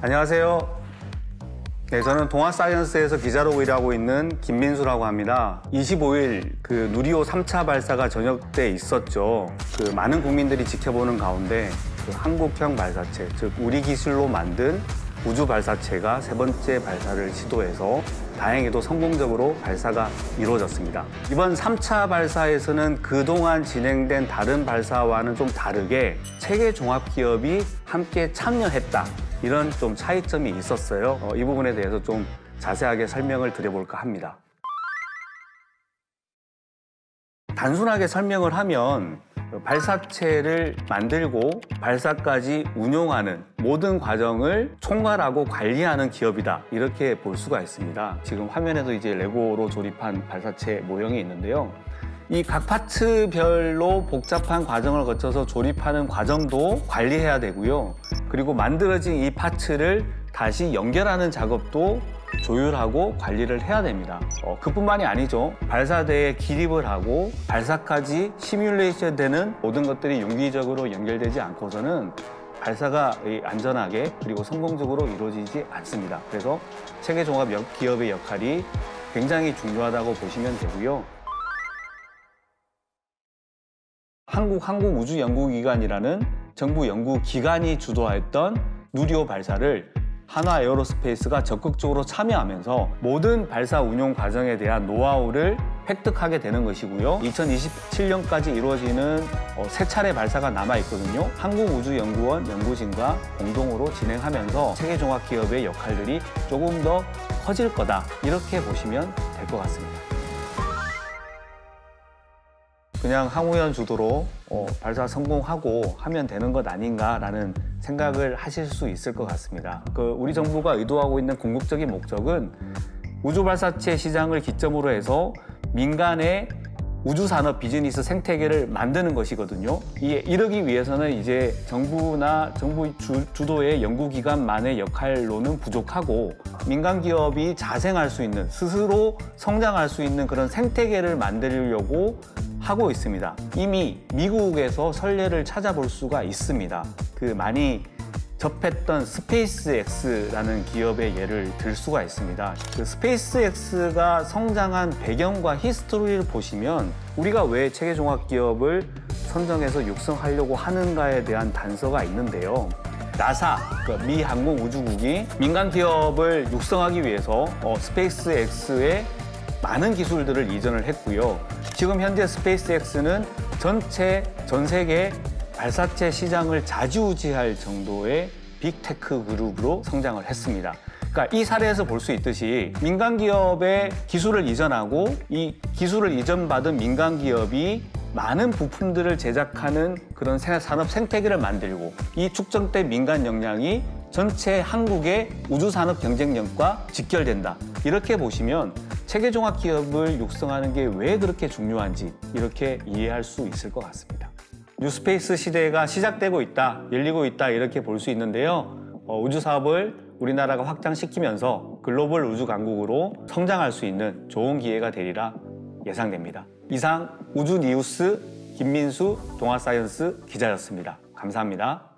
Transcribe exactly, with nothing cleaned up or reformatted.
안녕하세요. 네, 저는 동아사이언스에서 기자로 일하고 있는 김민수라고 합니다. 이십오 일 그 누리호 삼 차 발사가 저녁 때 있었죠. 그 많은 국민들이 지켜보는 가운데 그 한국형 발사체, 즉 우리 기술로 만든 우주 발사체가 세 번째 발사를 시도해서 다행히도 성공적으로 발사가 이루어졌습니다. 이번 삼 차 발사에서는 그동안 진행된 다른 발사와는 좀 다르게 체계 종합 기업이 함께 참여했다. 이런 좀 차이점이 있었어요. 어, 이 부분에 대해서 좀 자세하게 설명을 드려볼까 합니다. 단순하게 설명을 하면 발사체를 만들고 발사까지 운용하는 모든 과정을 총괄하고 관리하는 기업이다. 이렇게 볼 수가 있습니다. 지금 화면에도 이제 레고로 조립한 발사체 모형이 있는데요. 이 각 파츠별로 복잡한 과정을 거쳐서 조립하는 과정도 관리해야 되고요. 그리고 만들어진 이 파츠를 다시 연결하는 작업도 조율하고 관리를 해야 됩니다. 어, 그뿐만이 아니죠. 발사대에 기립을 하고 발사까지 시뮬레이션 되는 모든 것들이 용기적으로 연결되지 않고서는 발사가 안전하게 그리고 성공적으로 이루어지지 않습니다. 그래서 체계종합 기업의 역할이 굉장히 중요하다고 보시면 되고요. 한국항공우주연구기관이라는 정부 연구기관이 주도했던 누리호 발사를 한화에어로스페이스가 적극적으로 참여하면서 모든 발사 운용 과정에 대한 노하우를 획득하게 되는 것이고요. 이천이십칠 년까지 이루어지는 세 차례 발사가 남아있거든요. 한국우주연구원 연구진과 공동으로 진행하면서 체계종합기업의 역할들이 조금 더 커질 거다. 이렇게 보시면 될 것 같습니다. 그냥 항우연 주도로 어, 발사 성공하고 하면 되는 것 아닌가라는 생각을 하실 수 있을 것 같습니다. 그 우리 정부가 의도하고 있는 궁극적인 목적은 우주 발사체 시장을 기점으로 해서 민간의 우주산업 비즈니스 생태계를 만드는 것이거든요. 이, 이러기 위해서는 이제 정부나 정부 주, 주도의 연구기관만의 역할로는 부족하고 민간 기업이 자생할 수 있는, 스스로 성장할 수 있는 그런 생태계를 만들려고 하고 있습니다. 이미 미국에서 선례를 찾아볼 수가 있습니다. 그 많이 접했던 스페이스X라는 기업의 예를 들 수가 있습니다. 그 스페이스X가 성장한 배경과 히스토리를 보시면 우리가 왜 체계종합 기업을 선정해서 육성하려고 하는가에 대한 단서가 있는데요. 나사, 그러니까 미 항공우주국이 민간 기업을 육성하기 위해서 어, 스페이스X에 많은 기술들을 이전을 했고요. 지금 현재 스페이스X는 전체 전 세계 발사체 시장을 좌지우지할 정도의 빅테크 그룹으로 성장을 했습니다. 그러니까 이 사례에서 볼 수 있듯이 민간 기업의 기술을 이전하고 이 기술을 이전받은 민간 기업이 많은 부품들을 제작하는 그런 산업 생태계를 만들고 이 축적된 민간 역량이 전체 한국의 우주산업 경쟁력과 직결된다. 이렇게 보시면 체계종합 기업을 육성하는 게 왜 그렇게 중요한지 이렇게 이해할 수 있을 것 같습니다. 뉴스페이스 시대가 시작되고 있다, 열리고 있다 이렇게 볼 수 있는데요. 어, 우주 사업을 우리나라가 확장시키면서 글로벌 우주 강국으로 성장할 수 있는 좋은 기회가 되리라 예상됩니다. 이상 우주니우스 김민수 동아사이언스 기자였습니다. 감사합니다.